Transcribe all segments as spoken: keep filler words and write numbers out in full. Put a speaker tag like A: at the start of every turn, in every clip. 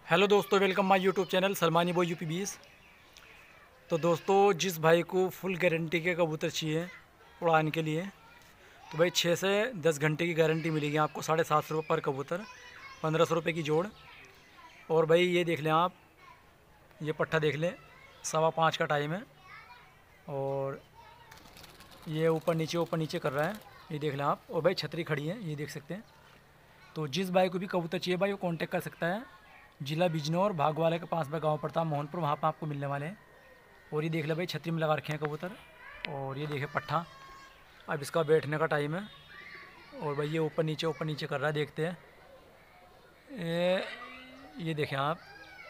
A: Hello दोस्तों, welcome my YouTube channel Salmani boy UP बीस। तो दोस्तों, जिस भाई को फुल गारंटी के कबूतर चाहिए उड़ान के लिए, तो भाई छः से दस घंटे की गारंटी मिलेगी आपको। साढ़े सात सौ रुपये पर कबूतर, पंद्रह सौ रुपये की जोड़। और भाई ये देख लें आप, ये पट्ठा देख लें, सवा पाँच का टाइम है और ये ऊपर नीचे ऊपर नीचे कर रहा है, ये देख लें आप। और भाई छतरी खड़ी है, ये देख सकते हैं। तो जिस भाई को भी कबूतर चाहिए भाई वो कांटेक्ट कर सकता है। जिला बिजनौर भागवाले के पास में गांव पड़ता है मोहनपुर, वहाँ पर आपको मिलने वाले हैं। और ये देख ले भाई, छतरी में लगा रखे हैं कबूतर। और ये देखे पट्ठा, अब इसका बैठने का टाइम है। और भाई ये ऊपर नीचे ऊपर नीचे कर रहा है, देखते हैं। ये, ये देखें आप,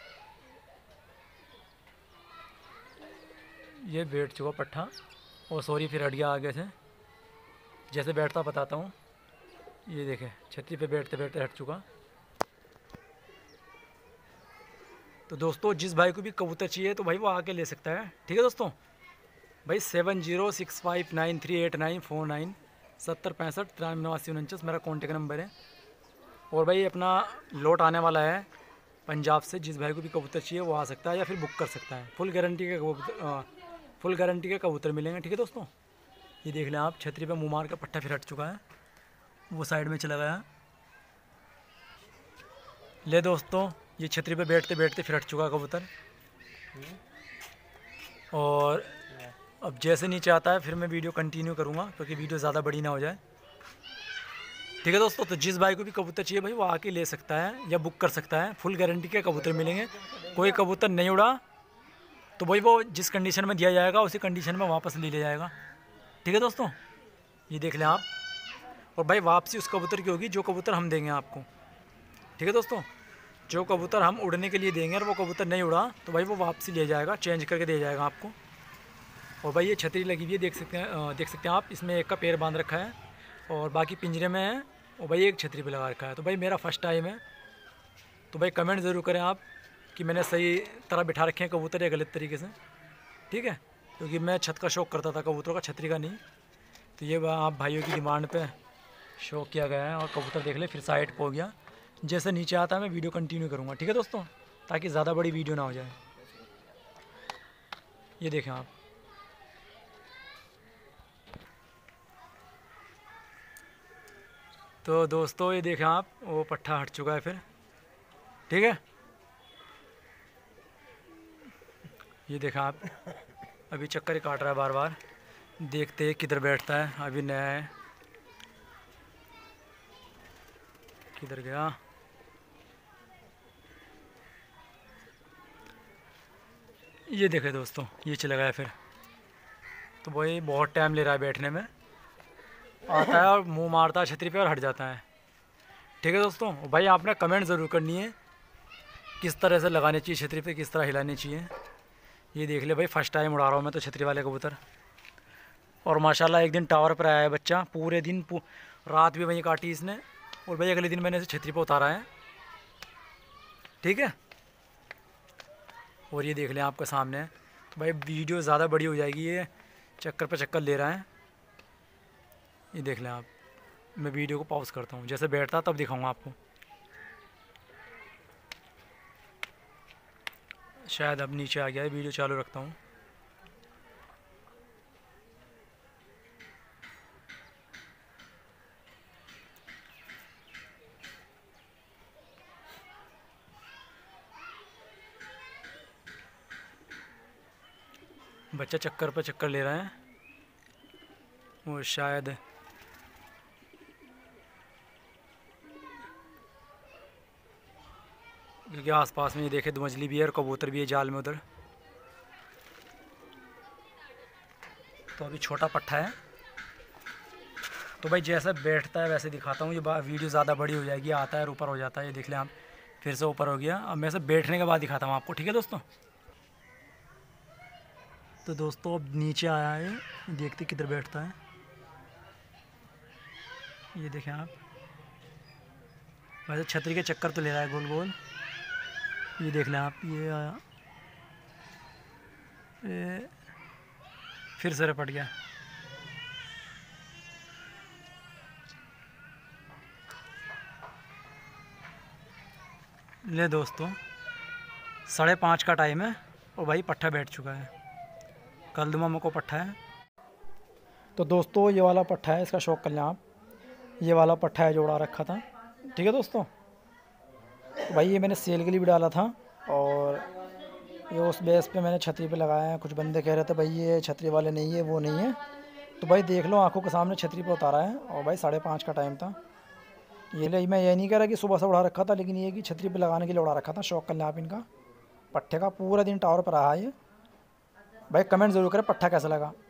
A: ये बैठ चुका पट्ठा। और सॉरी फिर हट गया आगे से, जैसे बैठता बताता हूँ। ये देखें, छतरी पे बैठते बैठते हट चुका। तो दोस्तों, जिस भाई को भी कबूतर चाहिए तो भाई वो आके ले सकता है, ठीक है दोस्तों। भाई seven zero six five nine three eight nine four nine सत्तर पैंसठ तिरानवे नवासी उनचास मेरा कॉन्टेक्ट नंबर है। और भाई अपना लौट आने वाला है पंजाब से। जिस भाई को भी कबूतर चाहिए वो आ सकता है या फिर बुक कर सकता है। फुल गारंटी के कबूतर, फुल गारंटी के कबूतर मिलेंगे, ठीक है दोस्तों। ये देख लें आप, छतरी पे मुँह मार का पट्टा फिर हट चुका है, वो साइड में चला गया। ले दोस्तों, ये छतरी पे बैठते बैठते फिर हट चुका कबूतर। और अब जैसे नीचे आता है फिर मैं वीडियो कंटिन्यू करूँगा, क्योंकि वीडियो ज़्यादा बड़ी ना हो जाए, ठीक है दोस्तों। तो जिस भाई को भी कबूतर चाहिए भाई वो आके ले सकता है या बुक कर सकता है। फुल गारंटी के कबूतर मिलेंगे। कोई कबूतर नहीं उड़ा तो भाई वो जिस कंडीशन में दिया जाएगा उसी कंडीशन में वापस ले लिया जाएगा, ठीक है दोस्तों। ये देख लें आप। और भाई वापसी उस कबूतर की होगी जो कबूतर हम देंगे आपको, ठीक है दोस्तों। जो कबूतर हम उड़ने के लिए देंगे और वो कबूतर नहीं उड़ा तो भाई वो वापसी ले जाएगा, चेंज करके दे जाएगा आपको। और भाई ये छतरी लगी हुई है, देख सकते हैं, देख सकते हैं आप। इसमें एक का पैर बांध रखा है और बाकी पिंजरे में है। और भाई एक छतरी पे लगा रखा है। तो भाई मेरा फर्स्ट टाइम है, तो भाई कमेंट ज़रूर करें आप कि मैंने सही तरह बिठा रखे हैं कबूतर या गलत तरीके से, ठीक है। क्योंकि मैं छत का शौक़ करता था कबूतरों का, छतरी का नहीं। तो ये आप भाइयों की डिमांड पर शौक़ किया गया है। और कबूतर देख ले, फिर साइड पर हो गया। जैसे नीचे आता है मैं वीडियो कंटिन्यू करूँगा, ठीक है दोस्तों, ताकि ज़्यादा बड़ी वीडियो ना हो जाए। ये देखें आप, तो दोस्तों ये देखें आप, वो पट्ठा हट चुका है फिर, ठीक है। ये देखें आप, अभी चक्कर ही काट रहा है बार बार। देखते हैं किधर बैठता है, अभी नया है। किधर गया? ये देखे दोस्तों, ये चला गया फिर। तो भाई बहुत टाइम ले रहा है बैठने में, आता है और मुंह मारता है छतरी पे और हट जाता है, ठीक है दोस्तों। भाई आपने कमेंट ज़रूर करनी है किस तरह से लगानी चाहिए छतरी पे, किस तरह हिलानी चाहिए। ये देख ले भाई, फर्स्ट टाइम उड़ा रहा हूँ मैं तो छतरी वाले कबूतर। और माशाल्लाह एक दिन टावर पर आया है बच्चा, पूरे दिन पू, रात भी वहीं काटी इसने। और भाई अगले दिन मैंने इसे छतरी पर उतारा है, ठीक है। और ये देख लें आपके सामने। तो भाई वीडियो ज़्यादा बड़ी हो जाएगी, ये चक्कर पे चक्कर ले रहा है। ये देख लें आप, मैं वीडियो को पॉज करता हूँ, जैसे बैठता तब दिखाऊंगा आपको। शायद अब नीचे आ गया है, वीडियो चालू रखता हूँ। बच्चा चक्कर पे चक्कर ले रहा है, वो शायद क्योंकि आसपास में ये देखे दो मछली भी है और कबूतर भी है जाल में उधर। तो अभी छोटा पट्ठा है, तो भाई जैसा बैठता है वैसे दिखाता हूँ। ये वीडियो ज़्यादा बड़ी हो जाएगी, आता है और ऊपर हो जाता है। ये देख लें आप, फिर से ऊपर हो गया। अब मैं से बैठने के बाद दिखाता हूँ आपको, ठीक है दोस्तों। तो दोस्तों अब नीचे आया है, देखते किधर बैठता है। ये देखें आप, वैसे छतरी के चक्कर तो ले रहा है गोल गोल। ये देख लें आप, ये आया, ये फिर से रपट गया। ले दोस्तों, साढ़े पाँच का टाइम है और भाई पट्ठा बैठ चुका है। कल दुमा को पट्ठा है। तो दोस्तों ये वाला पट्ठा है, इसका शौक कर लें आप। ये वाला पट्ठा है जो उड़ा रखा था, ठीक है दोस्तों। तो भाई ये मैंने सेल के लिए भी डाला था और ये उस बेस पे मैंने छतरी पे लगाया है। कुछ बंदे कह रहे थे भाई ये छतरी वाले नहीं है, वो नहीं है। तो भाई देख लो, आंखों के सामने छतरी पे उतारा है और भाई साढ़े पाँच का टाइम था। ये ले, मैं ये नहीं कह रहा कि सुबह से उड़ा रखा था, लेकिन ये कि छतरी पे लगाने के लिए उड़ा रखा था। शौक कर लें आप इनका। पट्ठे का पूरा दिन टावर पर रहा है ये। भाई कमेंट ज़रूर करें पट्ठा कैसा लगा।